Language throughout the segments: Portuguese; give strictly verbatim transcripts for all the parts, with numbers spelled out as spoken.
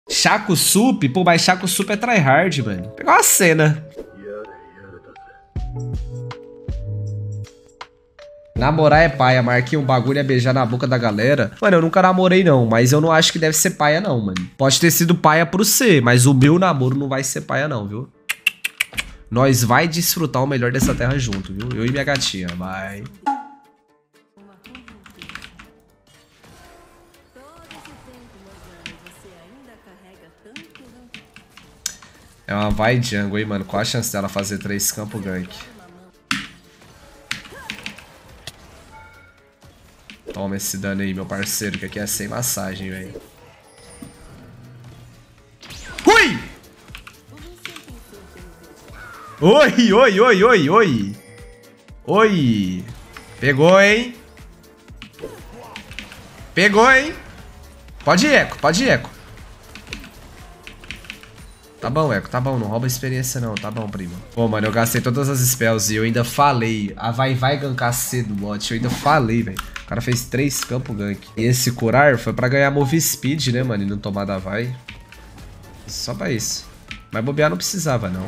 Chaco Sup? Pô, mas Chaco Sup é tryhard, mano. Vou pegar uma cena. Namorar é paia, marquei um bagulho é beijar na boca da galera. Mano, eu nunca namorei não, mas eu não acho que deve ser paia não, mano. Pode ter sido paia pro C, mas o meu namoro não vai ser paia não, viu? Nós vai desfrutar o melhor dessa terra junto, viu? Eu e minha gatinha, vai. É uma vai jungle, hein, mano. Qual a chance dela fazer três campo gank? Toma esse dano aí, meu parceiro, que aqui é sem massagem, velho. Ui! Oi, oi, oi, oi, oi. Oi. Pegou, hein? Pegou, hein? Pode ir, Eco, pode ir, Eco. Tá bom, Eco, tá bom, não rouba experiência não, tá bom, primo. Pô, mano, eu gastei todas as spells e eu ainda falei. A vai vai gankar cedo, bot, eu ainda falei, velho. O cara fez três campo gank. E esse curar foi pra ganhar move speed, né, mano, e não tomar da vai. Só pra isso. Mas bobear não precisava, não.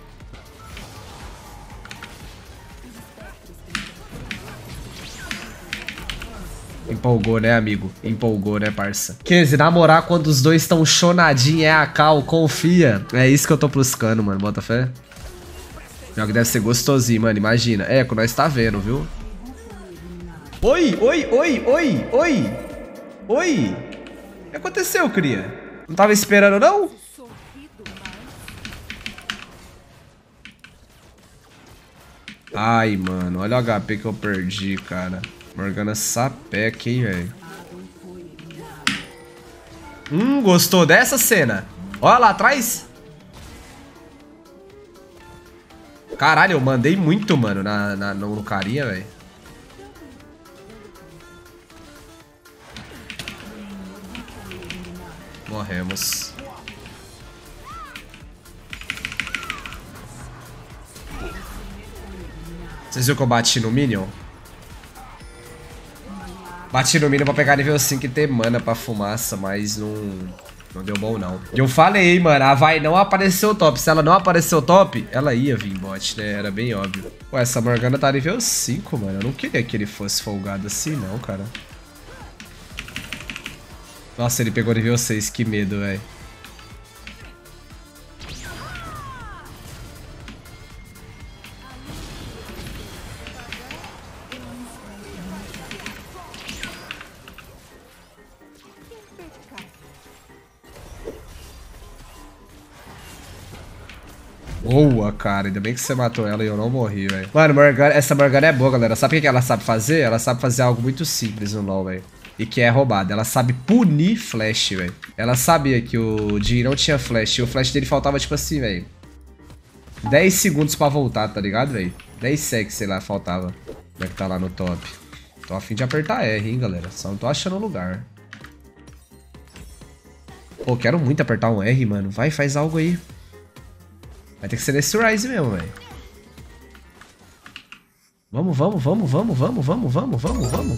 Empolgou, né, amigo? Empolgou, né, parça? quinze, namorar quando os dois estão chonadinhos é a cal, confia. É isso que eu tô buscando, mano, bota fé. Pior que deve ser gostosinho, mano, imagina. É, que nós tá vendo, viu? Oi, oi, oi, oi, oi. Oi. O que aconteceu, cria? Não tava esperando, não? Ai, mano, olha o H P que eu perdi, cara. Morgana sapeca, hein, velho. Hum, gostou dessa cena? Olha lá atrás. Caralho, eu mandei muito, mano, na, na, no carinha, velho. Morremos. Vocês viram que eu bati no Minion? Bati no mínimo pra pegar nível cinco e ter mana pra fumaça, mas não, não deu bom, não. E eu falei, mano, a vai não apareceu top. Se ela não apareceu top, ela ia vir bot, né? Era bem óbvio. Pô, essa Morgana tá nível cinco, mano. Eu não queria que ele fosse folgado assim, não, cara. Nossa, ele pegou nível seis. Que medo, velho. Boa, cara. Ainda bem que você matou ela e eu não morri, velho. Mano, Morgana, essa Morgana é boa, galera. Sabe o que ela sabe fazer? Ela sabe fazer algo muito simples no LoL, velho. E que é roubada. Ela sabe punir flash, velho. Ela sabia que o Jhin não tinha flash. E o flash dele faltava, tipo assim, velho. dez segundos pra voltar, tá ligado, velho? dez seconds, sei lá, faltava. Como é que tá lá no top? Tô a fim de apertar R, hein, galera. Só não tô achando o lugar. Pô, quero muito apertar um R, mano. Vai, faz algo aí. Vai ter que ser nesse Rise mesmo, velho. Vamos, vamos, vamos, vamos, vamos, vamos, vamos, vamos, vamos.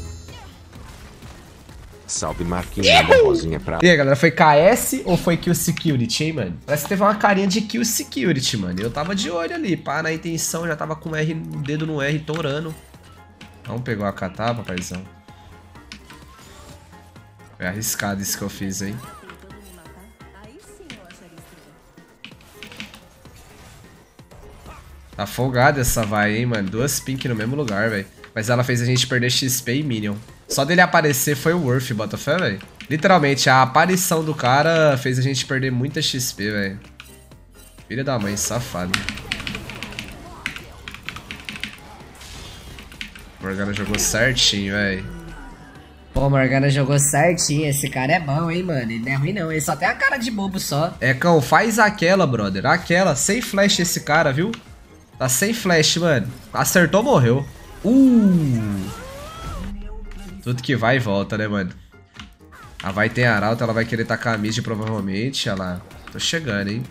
Salve, Marquinhos, da rosinha pra... E aí, galera, foi K S ou foi Kill Security, hein, mano? Parece que teve uma carinha de Kill Security, mano. Eu tava de olho ali, pá, na intenção, já tava com o R, o dedo no R, torando. Vamos pegar a catapa, paizão. Foi arriscado isso que eu fiz, hein. Tá folgada essa vai, hein, mano. Duas pink no mesmo lugar, velho. Mas ela fez a gente perder X P e Minion. Só dele aparecer foi o worth, bota fé, velho. Literalmente, a aparição do cara fez a gente perder muita X P, velho. Filha da mãe, safado. Morgana jogou certinho, velho. Pô, Morgana jogou certinho. Esse cara é bom, hein, mano. Ele não é ruim, não. Ele só tem a cara de bobo só. É, cão, faz aquela, brother. Aquela, sem flash esse cara, viu? Tá sem flash, mano. Acertou, morreu. Uh! Tudo que vai e volta, né, mano? A vai ter arauto, ela vai querer tacar a mid provavelmente. Olha lá. Tô chegando, hein?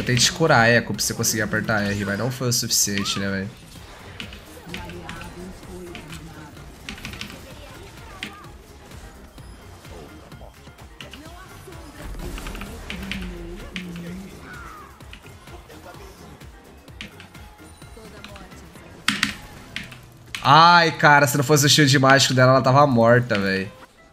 tentei te curar, Echo, pra você conseguir apertar R, mas não foi o suficiente, né, velho? Ai, cara, se não fosse o shield mágico dela, ela tava morta, velho.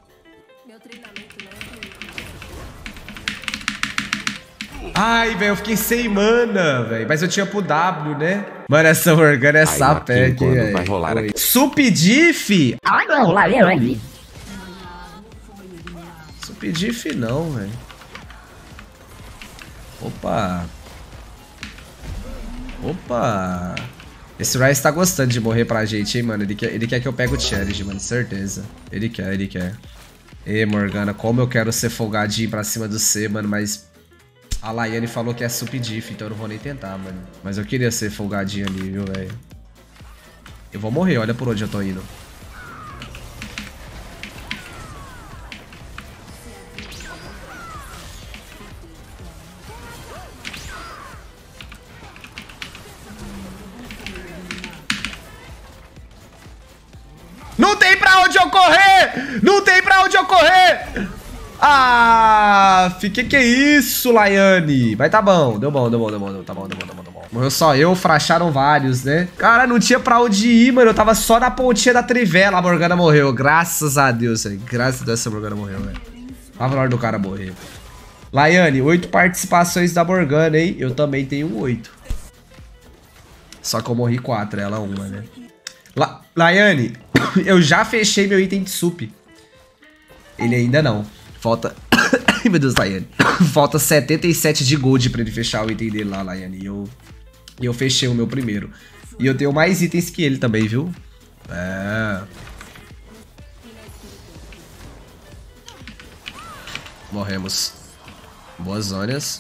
Ai, velho, eu fiquei sem mana, velho. Mas eu tinha pro W, né? Mano, essa Morgana é sapec, velho. Supdiff? Ah, não, lá vem, Supdiff não, velho. Opa. Opa. Esse Ryze tá gostando de morrer pra gente, hein, mano. Ele quer, ele quer que eu pegue o challenge, mano. Certeza. Ele quer, ele quer. Ê, Morgana, como eu quero ser folgadinho pra cima do C, mano, mas... A Laiane falou que é supdiff, então eu não vou nem tentar, mano. Mas eu queria ser folgadinho ali, viu, velho? Eu vou morrer, olha por onde eu tô indo. Não tem pra onde eu correr! Não tem pra onde eu correr! Ah, fiquei que isso, Laiane. Mas tá bom, deu bom, deu bom, deu bom, tá bom, deu bom, deu bom, deu bom. Morreu só eu, fracharam vários, né? Cara, não tinha pra onde ir, mano. Eu tava só na pontinha da trivela, a Morgana morreu. Graças a Deus, velho. Graças a Deus essa Morgana morreu, velho. Tava na hora do cara morrer. Laiane, oito participações da Morgana, hein? Eu também tenho oito. Só que eu morri quatro, ela uma, né? La Laiane, eu já fechei meu item de sup. Ele ainda não. Falta... Ai, meu Deus, Laiane. Falta setenta e sete de gold pra ele fechar o item dele lá, Laiane. E eu... E eu fechei o meu primeiro. E eu tenho mais itens que ele também, viu? É... Morremos. Boas zonas.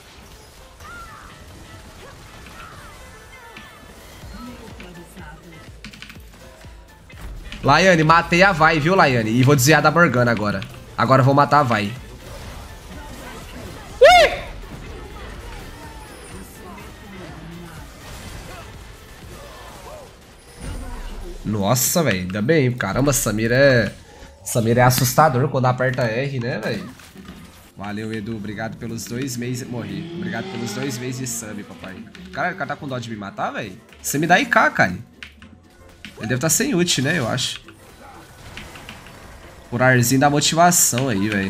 Laiane, matei a Vai, viu, Laiane? E vou desviar da Morgana agora. Agora eu vou matar a Vai. Ui! Nossa, velho. Ainda bem. Caramba, Samira é... Samira é assustador quando aperta R, né, velho? Valeu, Edu. Obrigado pelos dois meses... Morri. Obrigado pelos dois meses de sub, papai. Cara, o cara tá com dó de me matar, velho? Você me dá I K, cara. Ele deve estar sem ult, né, eu acho. Curarzinho da motivação aí, velho.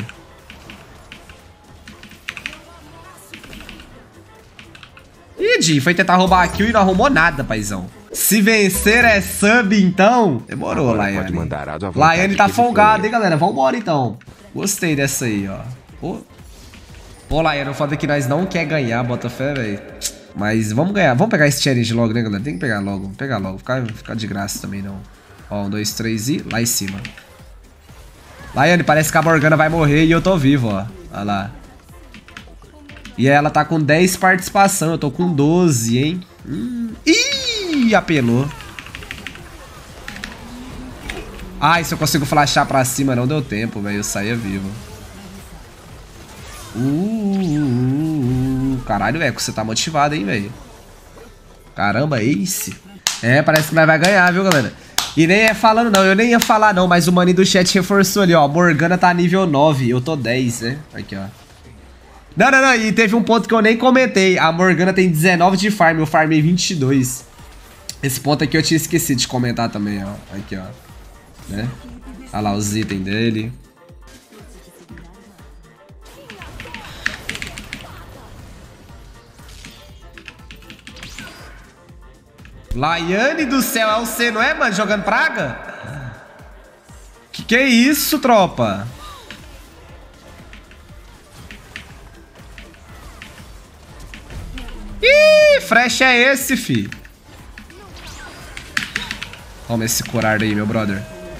Ih, Di, foi tentar roubar a kill e não arrumou nada, paizão. Se vencer é sub, então... Demorou, Laiane. Laiane tá folgado, hein, galera. Vambora, então. Gostei dessa aí, ó. Pô, Pô Laiane, o foda é que nós não quer ganhar, bota fé, velho. Mas vamos ganhar. Vamos pegar esse challenge logo, né, galera? Tem que pegar logo. Vamos pegar logo. Ficar, ficar de graça também, não. Ó, um, dois, três e lá em cima. Laiane, parece que a Morgana vai morrer e eu tô vivo, ó. Olha lá. E ela tá com dez participação. Eu tô com doze, hein? Hum. Ih, apelou. Ai, se eu consigo flashar pra cima, não deu tempo, velho. Eu saía vivo. Uh, uh, uh, caralho, Echo, você tá motivado, hein, velho? Caramba, Ace. É, parece que nós vai ganhar, viu, galera? E nem é falando, não. Eu nem ia falar, não. Mas o maninho do chat reforçou ali, ó. Morgana tá nível nove. Eu tô dez, né? Aqui, ó. Não, não, não. E teve um ponto que eu nem comentei. A Morgana tem dezenove de farm. Eu farmei vinte e dois. Esse ponto aqui eu tinha esquecido de comentar também, ó. Aqui, ó. Né? Olha lá os itens dele. Laiane do céu, é o C, não é, mano? Jogando praga? Que que é isso, tropa? Ih, fresh é esse, fi. Toma esse curar aí, meu brother.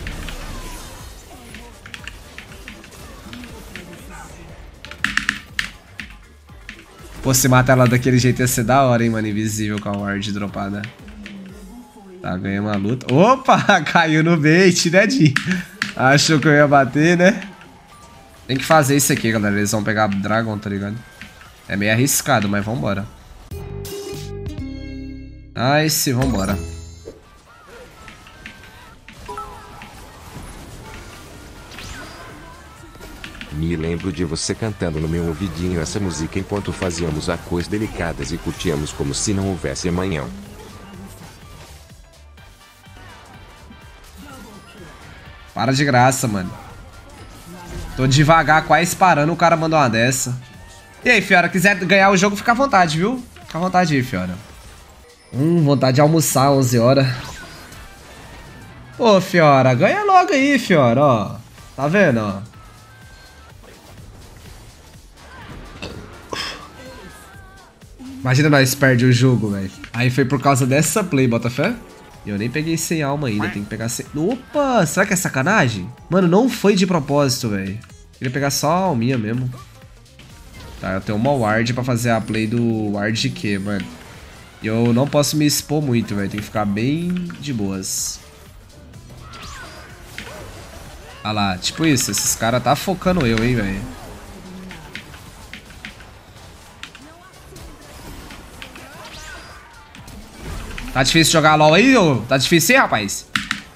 Pô, se matar ela daquele jeito ia ser da hora, hein, mano. Invisível com a ward dropada. Tá, ganhamos a luta. Opa, caiu no bait, né, Di? Achou que eu ia bater, né? Tem que fazer isso aqui, galera. Eles vão pegar Dragon, tá ligado? É meio arriscado, mas vambora. Nice, vambora. Me lembro de você cantando no meu ouvidinho essa música enquanto fazíamos a coisas delicadas e curtíamos como se não houvesse amanhã. Para de graça, mano. Tô devagar, quase parando, o cara mandou uma dessa. E aí, Fiora, quiser ganhar o jogo, fica à vontade, viu? Fica à vontade aí, Fiora. Hum, vontade de almoçar, onze horas. Ô, Fiora, ganha logo aí, Fiora, ó. Tá vendo, ó? Imagina nós perde o jogo, velho. Aí foi por causa dessa play, Botafé. E eu nem peguei sem alma ainda, tem que pegar sem... Opa, será que é sacanagem? Mano, não foi de propósito, velho. Queria pegar só a alminha mesmo. Tá, eu tenho uma ward pra fazer a play do ward de Q, mano. E eu não posso me expor muito, velho. Tem que ficar bem de boas. Ah lá, tipo isso. Esses caras tá focando eu, hein, velho. Tá difícil jogar LOL aí, ô? Tá difícil aí, rapaz?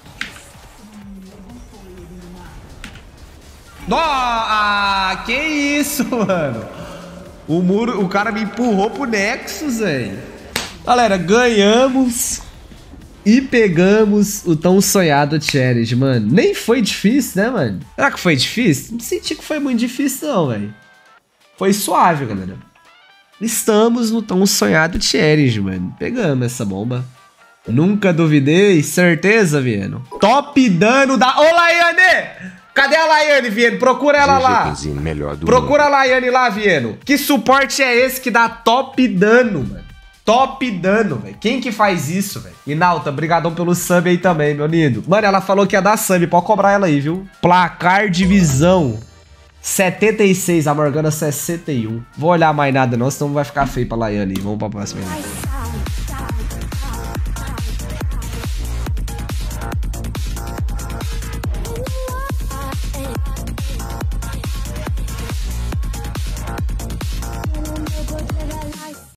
Nó, ah, que isso, mano? O muro, o cara me empurrou pro Nexus, velho. Galera, ganhamos e pegamos o tão sonhado Challenge, mano. Nem foi difícil, né, mano? Será que foi difícil? Não senti que foi muito difícil, não, velho. Foi suave, galera. Estamos no tão sonhado Challenge, mano. Pegamos essa bomba. Nunca duvidei. Certeza, Vieno. Top dano da... Ô, Laiane! Cadê a Laiane, Vieno? Procura ela lá. Procura a Laiane lá, Vieno. Que suporte é esse que dá top dano, mano? Top dano, velho. Quem que faz isso, velho? Inalta, brigadão pelo sub aí também, meu lindo. Mano, ela falou que ia dar sub. Pode cobrar ela aí, viu? Placar de visão. setenta e seis, a Morgana sessenta e um. Vou olhar mais nada não, senão vai ficar feio pra Laiane. Vamos pra próxima aí.